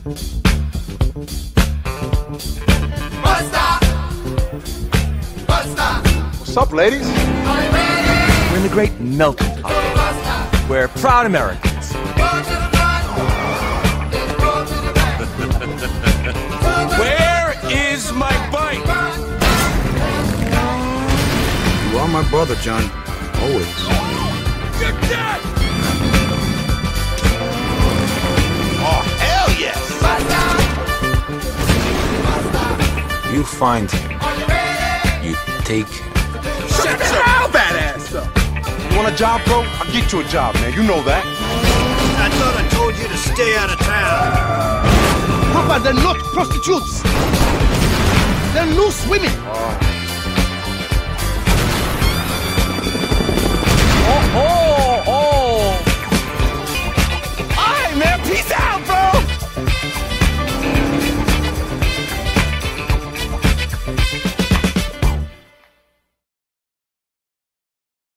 What's up, ladies? We're in the great melting pot. We're proud Americans. Where is my bike? You are my brother, John. Always. You're dead! Oh, hell yes! You find him. You take him. Shut the hell badass up! You want a job, bro? I'll get you a job, man. You know that. I thought I told you to stay out of town. Papa, they're not prostitutes. They're loose women. Oh, oh!